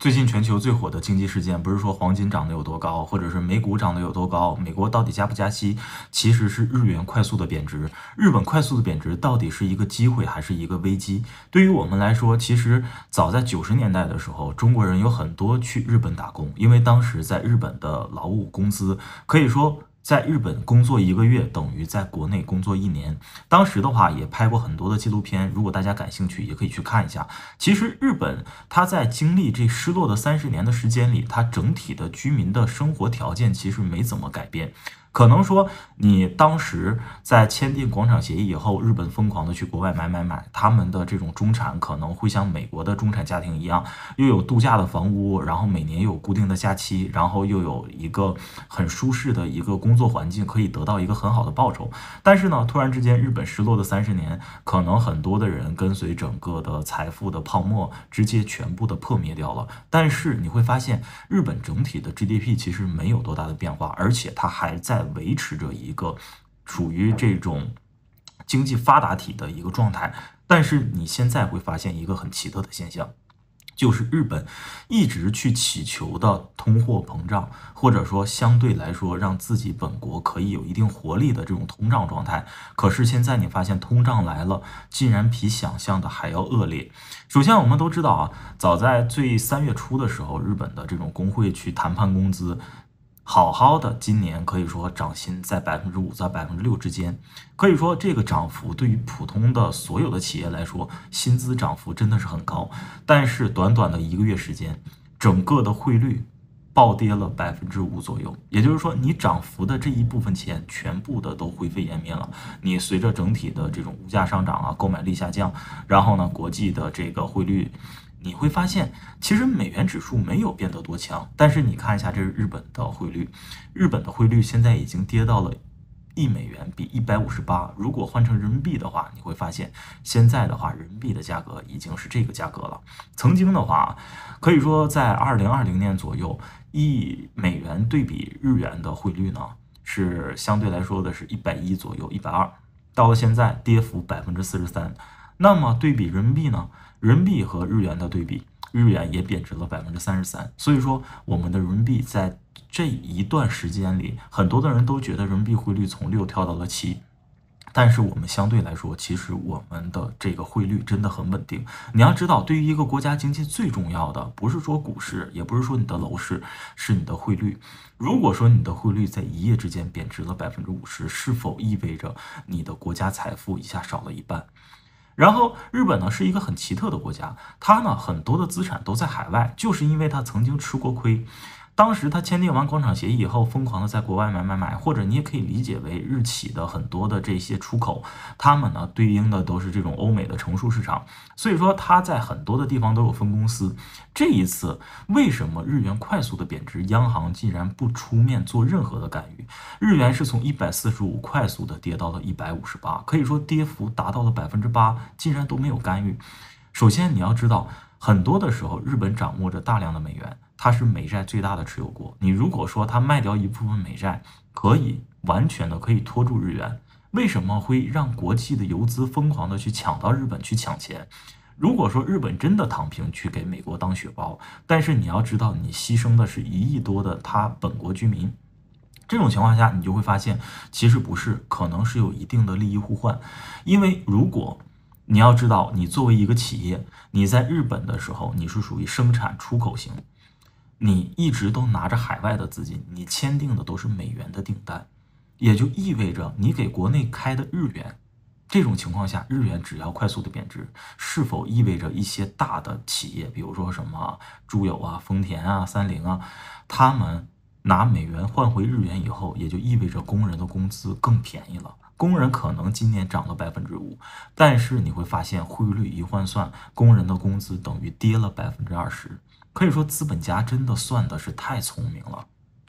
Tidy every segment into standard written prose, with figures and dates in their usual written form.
最近全球最火的经济事件，不是说黄金涨得有多高，或者是美股涨得有多高，美国到底加不加息，其实是日元快速的贬值。日本快速的贬值到底是一个机会还是一个危机？对于我们来说，其实早在90年代的时候，中国人有很多去日本打工，因为当时在日本的劳务工资可以说。在日本工作一个月等于在国内工作1年，当时的话也拍过很多的纪录片，如果大家感兴趣，也可以去看一下。其实日本它在经历这失落的30年的时间里，它整体的居民的生活条件其实没怎么改变。可能说你当时在签订广场协议以后，日本疯狂的去国外买，他们的这种中产可能会像美国的中产家庭一样，又有度假的房屋，然后每年有固定的假期，然后又有一个很舒适的一个工作环境，可以得到一个很好的报酬。但是呢，突然之间日本失落的30年，可能很多的人跟随整个的财富的泡沫直接全部的破灭掉了。但是你会发现，日本整体的 GDP 其实没有多大的变化，而且它还在维持着一个属于这种经济发达体的一个状态。但是你现在会发现一个很奇特的现象，就是日本一直去祈求的通货膨胀，或者说相对来说让自己本国可以有一定活力的这种通胀状态。可是现在你发现通胀来了，竟然比想象的还要恶劣。首先我们都知道啊，早在3月初的时候，日本的这种工会去谈判工资。好好的，今年可以说涨薪在5%到6%之间，可以说这个涨幅对于普通的所有的企业来说，薪资涨幅真的是很高。但是短短的1个月时间，整个的汇率暴跌了5%左右，也就是说，你涨幅的这一部分钱全部的都灰飞烟灭了。你随着整体的这种物价上涨啊，购买力下降，然后呢，国际的这个汇率。你会发现，其实美元指数没有变得多强，但是你看一下，这是日本的汇率，日本的汇率现在已经跌到了1美元比158，如果换成人民币的话，你会发现现在的话，人民币的价格已经是这个价格了。曾经的话，可以说在2020年左右，1美元对比日元的汇率呢，是相对来说的是110左右，120，到了现在跌幅43%。那么对比人民币呢？人民币和日元的对比，日元也贬值了33%。所以说，我们的人民币在这一段时间里，很多的人都觉得人民币汇率从6跳到了7。但是我们相对来说，其实我们的这个汇率真的很稳定。你要知道，对于一个国家经济最重要的，不是说股市，也不是说你的楼市，是你的汇率。如果说你的汇率在一夜之间贬值了50%，是否意味着你的国家财富一下少了一半？然后日本呢是一个很奇特的国家，它呢很多的资产都在海外，就是因为它曾经吃过亏。当时他签订完广场协议以后，疯狂的在国外买，或者你也可以理解为日企的很多的这些出口，他们呢对应的都是这种欧美的成熟市场，所以说他在很多的地方都有分公司。这一次为什么日元快速的贬值，央行竟然不出面做任何的干预？日元是从145快速的跌到了158，可以说跌幅达到了8%，竟然都没有干预。首先你要知道，很多的时候日本掌握着大量的美元，它是美债最大的持有国。你如果说它卖掉一部分美债，可以完全的可以拖住日元。为什么会让国际的游资疯狂的去抢到日本去抢钱？如果说日本真的躺平去给美国当血包，但是你要知道，你牺牲的是1亿多的他本国居民。这种情况下，你就会发现，其实不是，可能是有一定的利益互换。因为如果你要知道，你作为一个企业，你在日本的时候，你是属于生产出口型，你一直都拿着海外的资金，你签订的都是美元的订单，也就意味着你给国内开的日元。这种情况下，日元只要快速的贬值，是否意味着一些大的企业，比如说什么住友啊、丰田啊、三菱啊，他们拿美元换回日元以后，也就意味着工人的工资更便宜了。工人可能今年涨了5%，但是你会发现汇率一换算，工人的工资等于跌了20%。可以说资本家真的算的是太聪明了。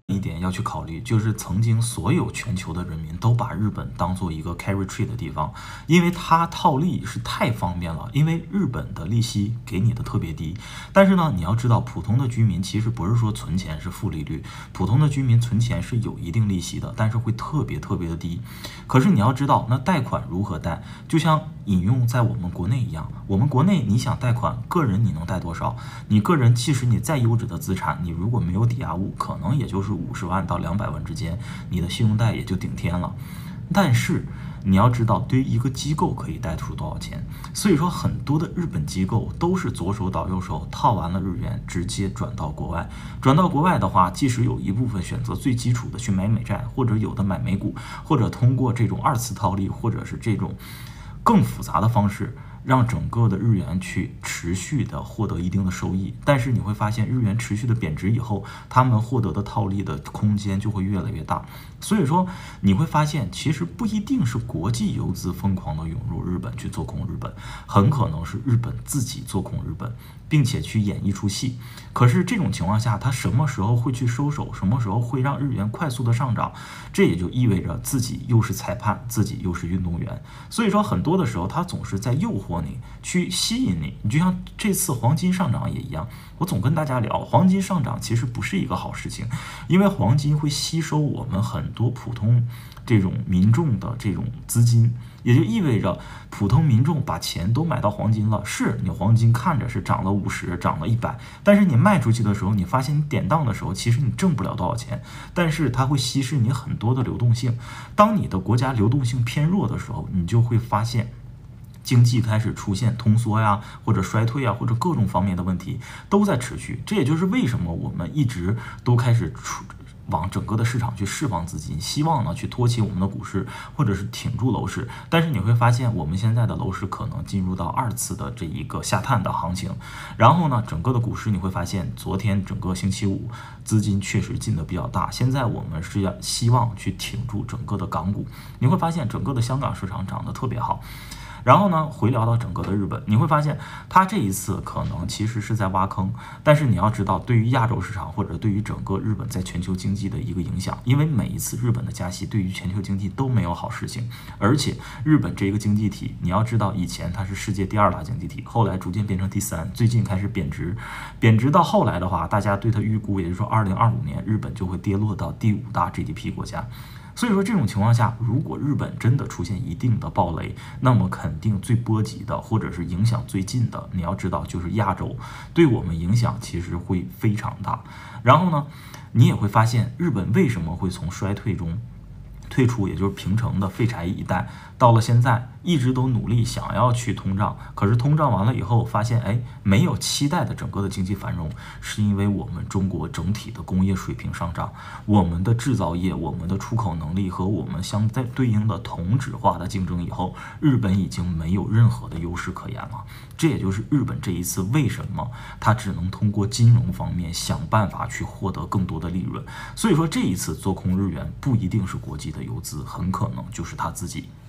一点要去考虑，就是曾经所有全球的人民都把日本当做一个 carry trade 的地方，因为它套利是太方便了，因为日本的利息给你的特别低。但是呢，你要知道，普通的居民其实不是说存钱是负利率，普通的居民存钱是有一定利息的，但是会特别的低。可是你要知道，那贷款如何贷？就像引用在我们国内一样，我们国内你想贷款，个人你能贷多少？你个人即使你再优质的资产，你如果没有抵押物，可能也就是50万到200万之间，你的信用贷也就顶天了。但是你要知道，对于一个机构可以贷出多少钱，所以说很多的日本机构都是左手倒右手，套完了日元直接转到国外。转到国外的话，即使有一部分选择最基础的去买美债，或者有的买美股，或者通过这种二次套利，或者是这种更复杂的方式，让整个的日元去持续的获得一定的收益。但是你会发现，日元持续的贬值以后，他们获得的套利的空间就会越来越大。所以说你会发现，其实不一定是国际游资疯狂的涌入日本去做空日本，很可能是日本自己做空日本，并且去演一出戏。可是这种情况下，它什么时候会去收手，什么时候会让日元快速的上涨，这也就意味着自己又是裁判，自己又是运动员。所以说很多的时候，它总是在诱惑你，去吸引你。你就像这次黄金上涨也一样，我总跟大家聊，黄金上涨其实不是一个好事情，因为黄金会吸收我们很多普通这种民众的这种资金，也就意味着普通民众把钱都买到黄金了。是你黄金看着是涨了50，涨了100，但是你卖出去的时候，你发现你典当的时候，其实你挣不了多少钱，但是它会稀释你很多的流动性。当你的国家流动性偏弱的时候，你就会发现经济开始出现通缩呀，或者衰退呀，或者各种方面的问题都在持续。这也就是为什么我们一直都开始往整个的市场去释放资金，希望呢去托起我们的股市，或者是挺住楼市。但是你会发现，我们现在的楼市可能进入到2次的这一个下探的行情。然后呢，整个的股市你会发现，昨天整个星期五资金确实进的比较大。现在我们是要希望去挺住整个的港股，你会发现整个的香港市场涨得特别好。然后呢，回聊到整个的日本，你会发现它这一次可能其实是在挖坑，但是你要知道，对于亚洲市场或者对于整个日本在全球经济的一个影响，因为每一次日本的加息对于全球经济都没有好事情，而且日本这个经济体，你要知道以前它是世界第2大经济体，后来逐渐变成第3，最近开始贬值，贬值到后来的话，大家对它预估，也就是说2025年日本就会跌落到第5大 GDP 国家。所以说这种情况下，如果日本真的出现一定的暴雷，那么肯定最波及的或者是影响最近的，你要知道就是亚洲，对我们影响其实会非常大。然后呢，你也会发现日本为什么会从衰退中退出，也就是平成的废柴一代，到了现在一直都努力想要去通胀，可是通胀完了以后发现，没有期待的整个的经济繁荣，是因为我们中国整体的工业水平上涨，我们的制造业、我们的出口能力和我们相对应的同质化的竞争以后，日本已经没有任何的优势可言了。这也就是日本这一次为什么它只能通过金融方面想办法去获得更多的利润。所以说这一次做空日元不一定是国际的游资，很可能就是他自己。